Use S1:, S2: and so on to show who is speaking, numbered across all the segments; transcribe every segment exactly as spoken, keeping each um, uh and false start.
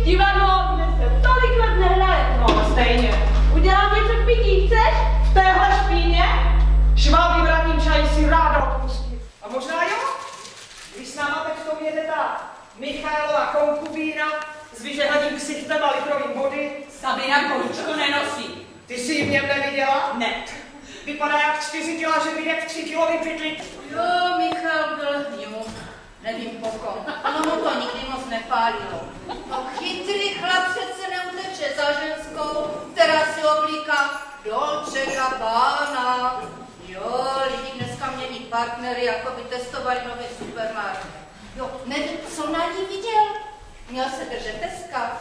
S1: divadlo, kde se tolik let nehraje. No, stejně. Udělám něco k pití, chceš? V téhle špíně?
S2: Šváby v ranním čaji si ráda odpustit. A možná jo? Když s náma teď v tom jede ta Michailova konkubína s vyžehladím ksichtem a litrovým body.
S1: Sabina koučko nenosí.
S2: Ty jsi ji v něm neviděla?
S1: Ne.
S2: Vypadá jak čtyři kila, že vyjde v tři kilový pytlik.
S3: Jo, Michal byl hňův. Nevím po kom. Ono mu to nikdy moc nepálilo. A chytrý chlap přece neuteče za ženskou, která si oblíká Dolce Gabbana. Jo, lidi dneska mění partnery, jako by testovali nový supermarket. Jo, nevím, co na ní viděl. Měl se držet teska.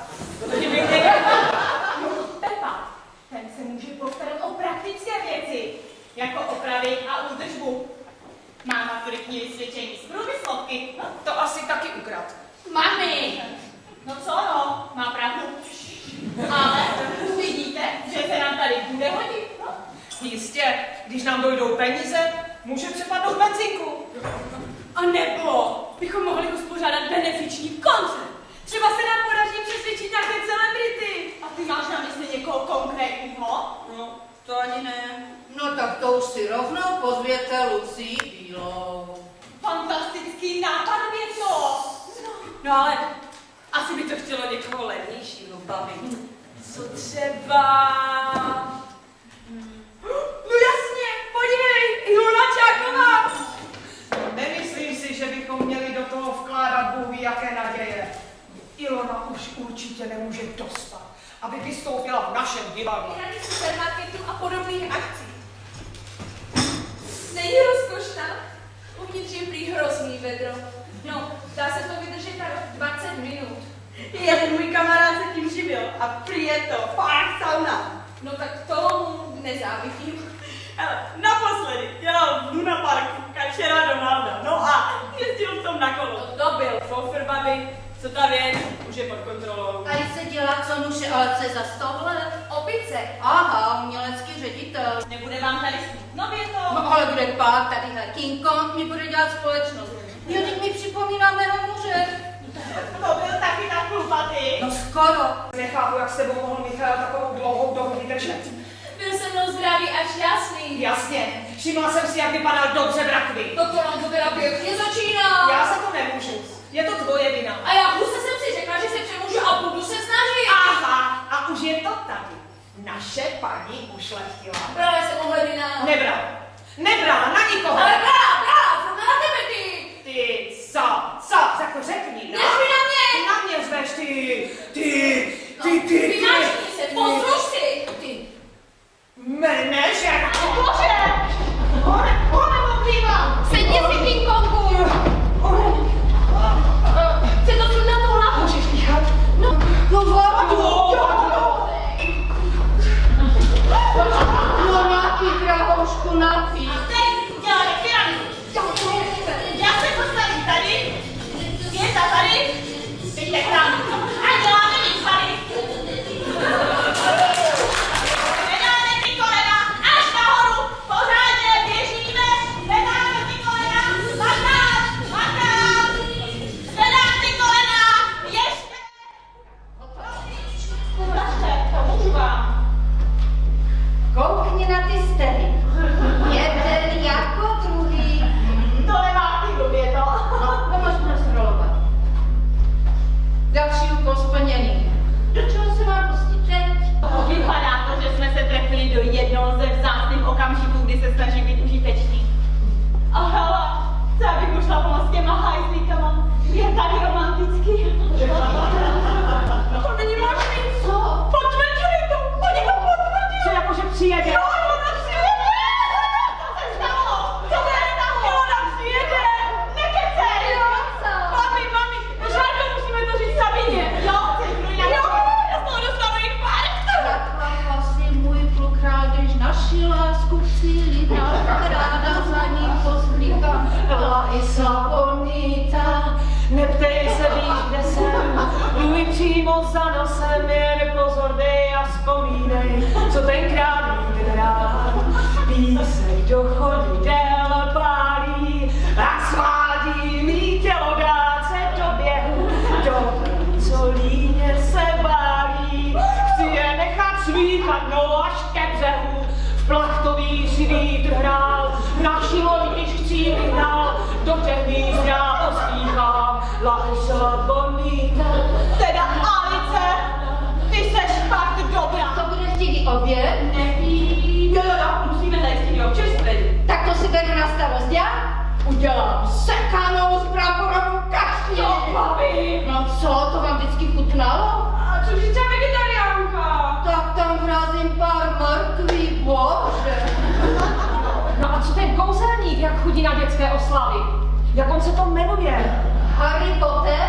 S1: Pepa, ten se může postarat o praktické věci, jako opravy a údržbu. Má maturitní vysvědčení z průmyslovky. No,
S2: To asi taky ukrad.
S1: mami! No co no, má pravdu. Ale vidíte, že se nám tady bude hodit. No.
S2: Jistě, když nám dojdou peníze, může přepadnout benzinku.
S1: A nebo bychom mohli uspořádat benefiční koncert. Třeba se nám podaří přesvědčit nějaké celebrity. A ty máš na mysli někoho konkrétního?
S3: No, to ani ne. No tak to už si rovnou pozvěte Lucii Bílou.
S1: Fantastický nápad je to. No, no ale asi by to chtělo někoho levnějšího bavit. Co třeba... No jasně, podívej, Ilona Čáková.
S2: Nemyslím si, že bychom měli do toho vkládat Bůh ví jaké naděje. Ilona už určitě nemůže dospat, aby vystoupila v našem divadle.
S1: Vyhraní supermarketu a podobných akcí. Není rozkošná? Uvnitř je prý hrozný vedro. No, dá se to vydržet tak dvacet minut. Jeden můj kamarád se tím živil a prý je to fakt sauna. No tak tomu nezávidím. Ale naposledy dělal v Luna Parku kačera Donalda. No a jezdil v tom na kolo. To byl šofér babi. Co ta věc? Už je pod kontrolou.
S3: Tady se dělá co nuže, ale co je za tohle?
S1: Opice.
S3: Aha, umělecký ředitel.
S1: Nebude vám tady smutno, je to?
S3: No ale bude pak tadyhle King Kong mi bude dělat společnost. Jo, teď mi připomíná mého muže.
S1: To byl taky tak chlupatý.
S3: No skoro.
S2: Nechápu, jak s tebou mohl Michal takovou dlouhou dobu vydržet.
S1: Byl se mnou zdravý a šťastný.
S2: Jasně, všimla jsem si, jak vypadal dobře v rakvi.
S1: To kolem to teda pěkně začíná.
S2: Já se to nemůžu. Je to tvoje vina.
S1: A já hluce jsem si řekla, že se přemůžu a budu se snažit.
S2: Aha, a už je to tady. Naše paní ušlechtila.
S1: Brala jsem ohledina.
S2: Nebrala. Nebrala na nikoho.
S1: Ale brala, brala, zrovna na tebe ty.
S2: Ty, co, co, tak to řekni, no.
S1: Neřvi na mě.
S2: Ty na mě řveš, ty, ty, ty, ty, ty.
S1: Vynášni se, posluš si. Ty.
S2: Manažer.
S1: Bože.
S2: One, one oblívám.
S1: Sedni si, King Kongu. Chce to tu na tu hlavu.
S2: Můžeš dýchat?
S1: No,
S3: No vodu. No nějaký drahoušku napít.
S1: a teď děláme pyramidu. Já se postavím tady, Květa tady, teď tam. A děláme výpady. Nedáme ty kolena až nahoru, pořádně běžíme, nedáme ty kolena, dvakrát, dvakrát, zvedám ty kolena, ještě. Uvažte, pomůžu vám.
S3: Koukni na ty stehy. Jeden jako druhý.
S1: To nemá ty blbě to.
S3: No, to můžeme zrolovat. Další úkol splněný. Do čeho se mám pustit teď?
S1: Vypadá to, že jsme se trefili do jednoho ze vzácných okamžiků, kdy se snažím být užitečný. A hele, co já bych možná pomoct s těma hajzlíkama? Je tak romantický. To není možný.
S3: Co?
S1: Potvrdili to, oni to potvrdili.
S2: Co jakože přijede?
S1: Jo, ona přijede. Co se stalo? Co se stalo? Jo, ona přijede. Nekecej. Jo, co? Mami, mami, žádnou musíme to říct Sabině. Jo, jo, já z toho dostanu infarkt.
S3: Zaklapal si můj kluk rád, když naši lásku přilítá, ráda za ní pozblíká.
S2: La isla bonita, neptej se, víš, kde jsem, mluví přímo za nosem, jen pozor, dej a vzpomínej, co tenkrát nikdy rád. Píseň do chodidel pálí a svádí mý tělo dát se do běhu, do co líně se do těch míst já pospíchám, la isla bonita.
S1: Teda Alice, ty seš fakt dobrá.
S3: To budeš díky obě?
S1: Nevím. Jo, jo, jo, musíme zajistit občerstvení.
S3: Tak to si beru na starost já? Udělám sekanou s bramborovou kaští.
S1: Jo, babi.
S3: No co, to vám vždycky chutnalo?
S1: A co říká vegetariánka?
S3: Tak tam vrazím pár mrkví, bože.
S2: No a co ten kouzelník, jak chodí na dětské oslavy? Jak on se to jmenuje?
S3: Harry Potter?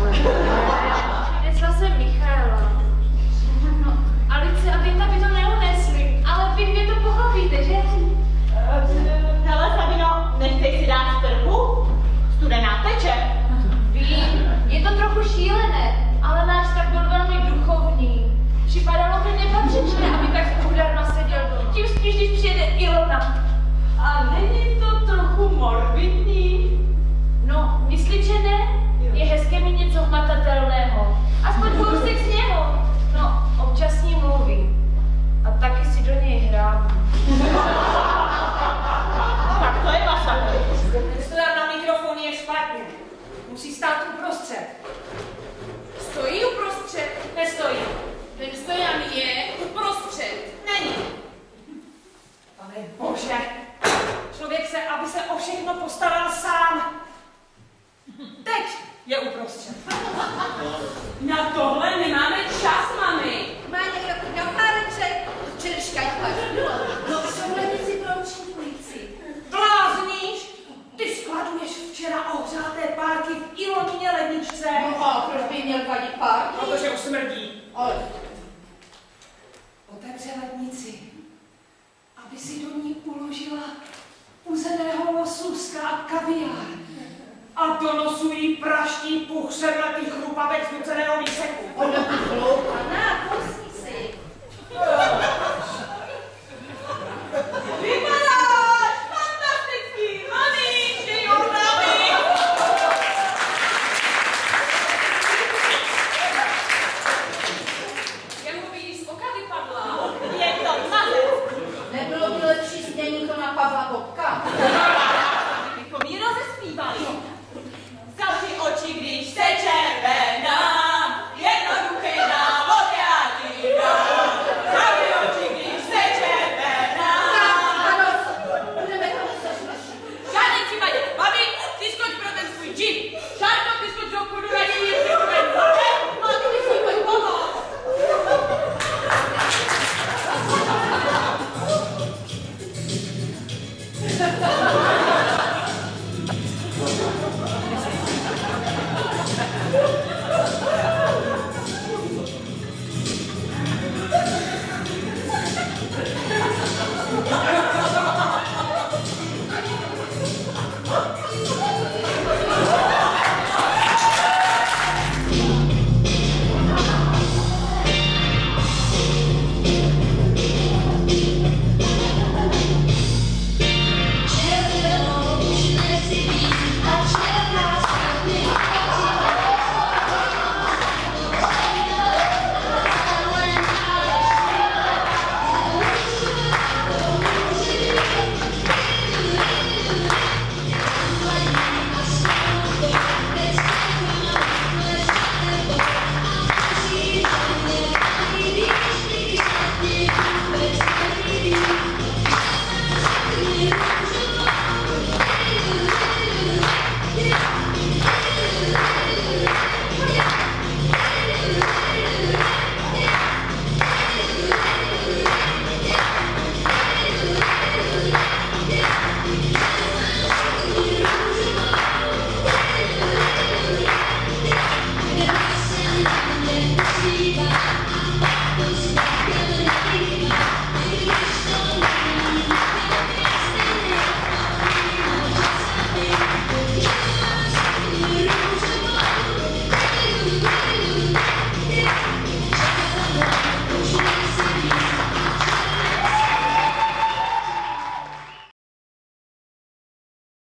S4: Nesla jsem Michaela. No, Alice a Věta by to neunesli, ale vy dvě to pochopíte, že?
S1: Hele, Sabino, nechceš si dát sprchu? Studená teče.
S4: Vím, je to trochu šílené, ale náš tak byl velmi duchovní. Připadalo mi nepatřičné, aby tak zdarma seděl. Tím spíš, když přijede Ilona.
S1: A není to trochu morbidní?
S4: No, myslím, že ne. Je hezké mít něco hmatatelného. Aspoň kousek z něho. No, občas s ním mluvím. A taky si do něj hrám.
S1: Tak to je masakr.
S2: Stojan na mikrofon je špatně. Musí stát uprostřed.
S1: Stojí uprostřed.
S2: Nestojí.
S1: Ten Stojan je uprostřed. Není.
S2: Ale bože, člověk se, aby se o všechno postaral sám. Teď je uprostřed.
S1: Na tohle nemáme čas, mami.
S3: Má někdo chuť na páreček? Čeliška jich
S1: No, jsou lednici pro účinkující.
S2: Blázníš? Ty skladuješ včera ohřáté párky v Ilonině ledničce.
S3: No a proč by měl vadit párky?
S2: Protože už smrdí.
S3: Ale
S2: Otevře lednici, aby si do ní uložila uzeného losuska a kaviár. A do nosu jí praští puch sedmletých chrupavec nuceného výseku.
S3: ona tu hloupa, na, kousni si.
S2: Uh.